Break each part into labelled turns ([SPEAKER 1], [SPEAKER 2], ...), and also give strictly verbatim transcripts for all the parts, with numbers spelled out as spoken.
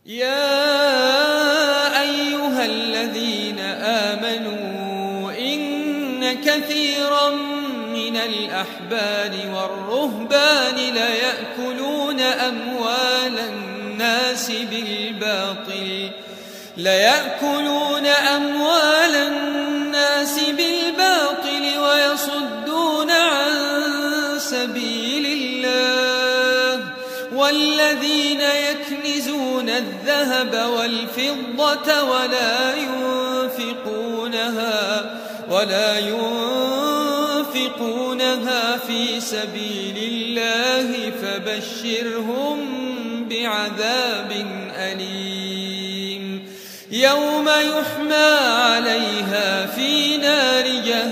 [SPEAKER 1] يا أيها الذين آمنوا إن كثيرا من الأحبار والرهبان ليأكلون أموال الناس بالباطل ليأكلون أموال الناس بالباطل ويصدون عن سبيل الله والذين يكنزون الذهب والفضة ولا ينفقونها ولا ينفقونها في سبيل الله فبشرهم بعذاب أليم يوم يحمى عليها في نار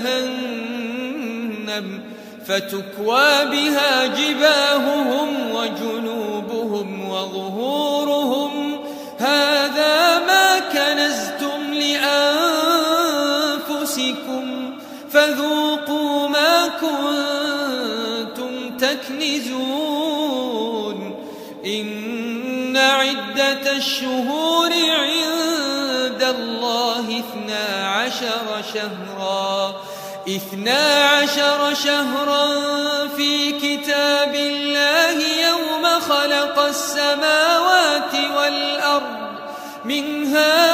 [SPEAKER 1] جهنم فتكوى بها جباههم وجنوبهم وظهورهم هذا ما كنزتم لأنفسكم فذوقوا ما كنتم تكنزون إن عدة الشهور عند الله اثنا عشر شهرا اثنا عشر شهرا في كتاب الله يوم خلق السماوات والأرض منها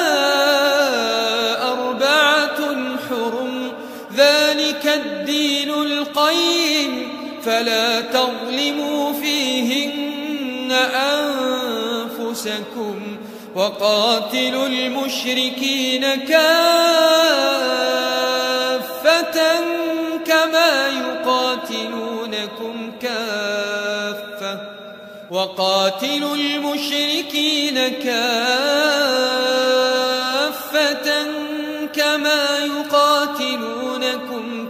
[SPEAKER 1] أربعة حرم ذلك الدين القيم فلا تظلموا فيهن أنفسكم وقاتلوا المشركين كافة كما يقاتلونكم كافة وقاتلوا المشركين كافة كما يقاتلونكم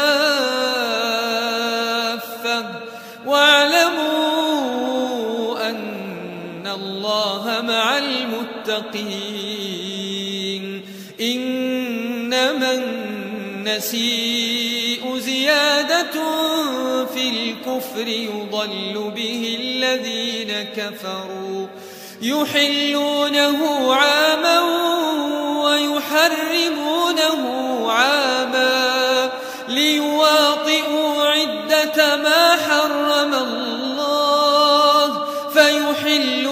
[SPEAKER 1] كافة واعلموا أن الله مع المتقين إنما النسيء زيادة في الكفر يضل به الذين كفروا يحلونه عاما ويحرمونه عاما ليواطئوا عدة ما حرم الله فيحل